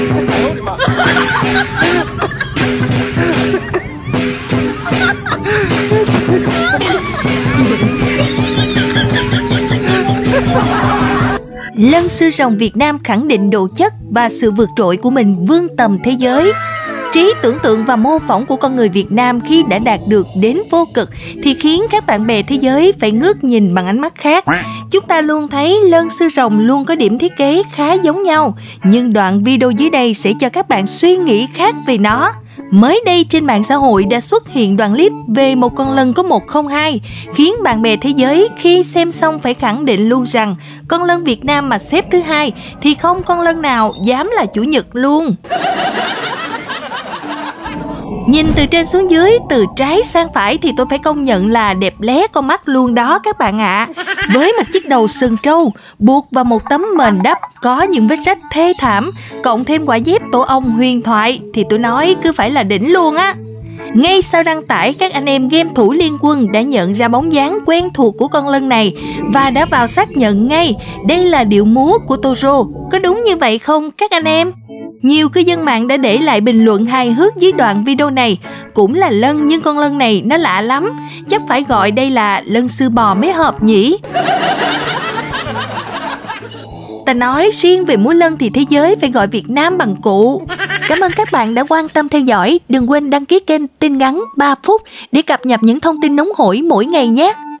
Lân sư rồng Việt Nam khẳng định độ chất và sự vượt trội của mình vươn tầm thế giới. Trí tưởng tượng và mô phỏng của con người Việt Nam khi đã đạt được đến vô cực thì khiến các bạn bè thế giới phải ngước nhìn bằng ánh mắt khác. Chúng ta luôn thấy lân sư rồng luôn có điểm thiết kế khá giống nhau, nhưng đoạn video dưới đây sẽ cho các bạn suy nghĩ khác về nó. Mới đây trên mạng xã hội đã xuất hiện đoạn clip về một con lân có 102, khiến bạn bè thế giới khi xem xong phải khẳng định luôn rằng con lân Việt Nam mà xếp thứ hai thì không con lân nào dám là chủ nhật luôn. Nhìn từ trên xuống dưới, từ trái sang phải thì tôi phải công nhận là đẹp lé con mắt luôn đó các bạn ạ. Với một chiếc đầu sừng trâu buộc vào một tấm mền đắp có những vết rách thê thảm, cộng thêm quả dép tổ ong huyền thoại thì tôi nói cứ phải là đỉnh luôn á. Ngay sau đăng tải, các anh em game thủ liên quân đã nhận ra bóng dáng quen thuộc của con lân này và đã vào xác nhận ngay đây là điệu múa của Toro. Có đúng như vậy không các anh em? Nhiều cư dân mạng đã để lại bình luận hài hước dưới đoạn video này. Cũng là lân nhưng con lân này nó lạ lắm, chắc phải gọi đây là lân sư bò mới hợp nhỉ. Ta nói riêng về múa lân thì thế giới phải gọi Việt Nam bằng cụ. Cảm ơn các bạn đã quan tâm theo dõi. Đừng quên đăng ký kênh Tin Ngắn 3 phút để cập nhật những thông tin nóng hổi mỗi ngày nhé.